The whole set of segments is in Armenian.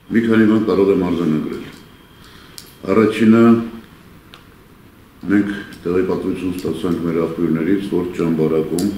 մի քանի բան կարող եմ արձանագրել։ Առաջինը մենք տեղեկատվություն ստացանք մեր աղբյուրներից, որ Ճամբարակում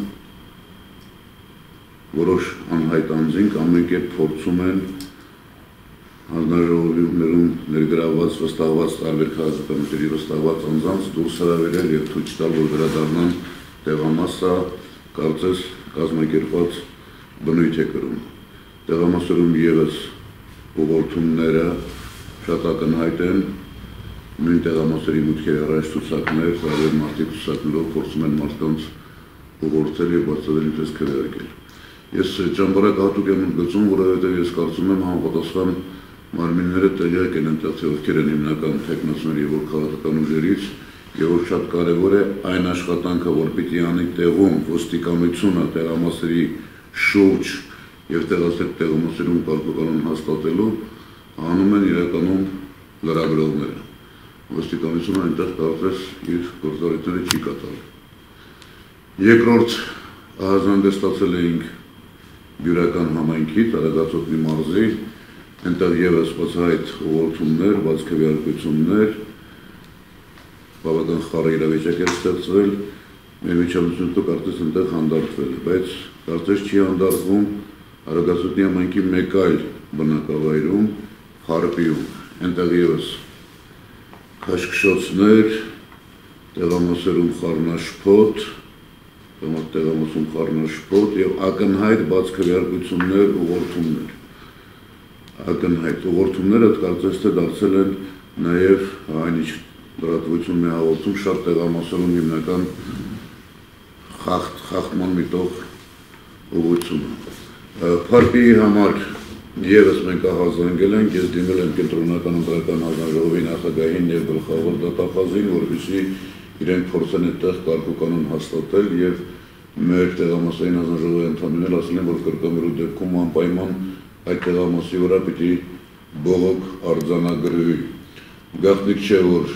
որոշ անհայտ անձինք ամեն կերպ փորձում են հանրահավաքներում ներգրավված վստահված տարբեր քաղաքականությունների վստահված անձանց դուրս հրավիրել եւ ցույց տալ, որ վերադառնան տեղամասը, կարծես կազմակերպված բնույթ է կրում։ Տեղամասերում եւս ուղղորդումները շատ ակնհայտ են, նույն տեղամասերի մուտքերի առաջ ցուցակներ, տարբեր մարդիկ ցուցակներով փորձում են մարդկանց ուղղորդել եւ բացատրել ինչպես քվեարկել։ Ես Ճամբարակ հատուկ եմ ընդգծում, որովհետեւ ես կարծում եմ համապատասխան մարմինները տեղյակ են այնտեղ թե ովքեր են հիմնական թեկնածուները եւ որ քաղաքական ուժերից եւ որ շատ կարեւոր է այն աշխատանքը, որ պիտի անի տեղում ոստիկանությունը տեղամասերի շուրջ եւ տեղամասերում կարգականon հաստատելու անում են իրականում լրագրողները։ Ոստիկանությունը այնտեղ կարծես իր գործառույթները չի կատարել։ Երկրորդ ահազանգստացել էինք Բյուրական համայնքի Տարածոտնի մարզի, այնտեղ եւս բացահայտ ուղղորդումներ, բաց քվեարկություններ, բավական խառը իրավիճակ էր ստեղծվել, մեր միջամտությունը կարծես այնտեղ հանդարտվել է, բայց կարծես չի հանդարտվում Արագածոտնի համայնքի մեկ այլ բնակավայրում, Փարպիում, այնտեղ եւս քաշքշոցներ, տեղամասերում խառնաշփոթ, տեղամասում խառնաշփոթ եւ ակնհայտ բաց քվեարկություններ, ուղղորդումներ։ Ակնհայտ ուղղորդումները կարծես թե դարձել են նաեւ այնինչ լրատվությունն է հաղորդում շատ տեղամասերում հիմնական խախտման միտող ուղղությունը։ Փարպիի համար եւս մենք ահազանգել ենք, ես դիմել եմ կենտրոնական ընտրական հանձնաժողովի նախագահին եւ գլխավոր դատախազին, որպեսզի իրենք փորձեն այդտեղ կարգուկանոն հաստատել եւ մեր տեղամասային հանձնաժողովի անդամները ասել են, որ կրկնվելու դեպքում անպայման այդ տեղամասի վրա պիտի բողոք արձանագրվի։ Գաղտնիք չէ, որ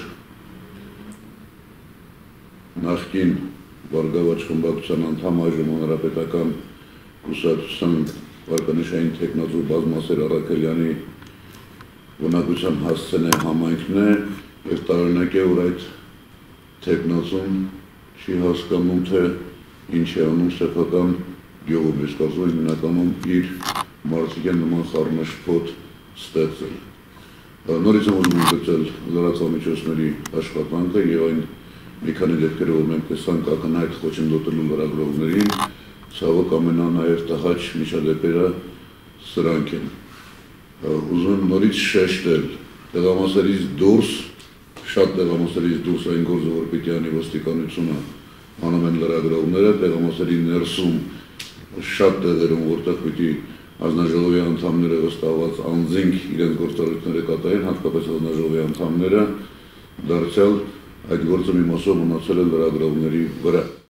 նախկին Բարգավաճ խմբակցության անդամ այժմ հանրապետական կուսակցության վարկանիշային թեկնածու Բազմասեր Առաքելյանի բնակության հասցեն է համայնքն է եւ տարօրինակ է, որ այդ թեկնածուն չի հասկանում, թե ինչ է անում սեփական գյուղում, իսկ ասում են հիմնականում իր մարդիկեն նման խառնաշփոթ ստեղծել։ Նորից եմ ուզում ընդգծել լրատվամիջոցների աշխատանքը եւ այն մի քանի դեպքերը, որ մենք տեսանք ակնհայտ խոչընդոտելու լրագրողներին, ցավոք ամենանաև տհաճ միջադեպերը սրանք են։ Ուզում եմ նորից շեշտել, տեղամասերից դուրս, շատ տեղամասերից դուրս այն գործը, որ պիտի անի ոստիկանությունը, անում են լրագրողները, տեղամասերի ներսում շատ տեղերում, որտեղ պիտի հանձնաժողովի անդամները վստահված անձինք իրենց գործառույթները կատարեն, հատկապես հանձնաժողովի անդամները, դարձյալ այդ գործը մի մասով մնացել է լրագրողների վրա։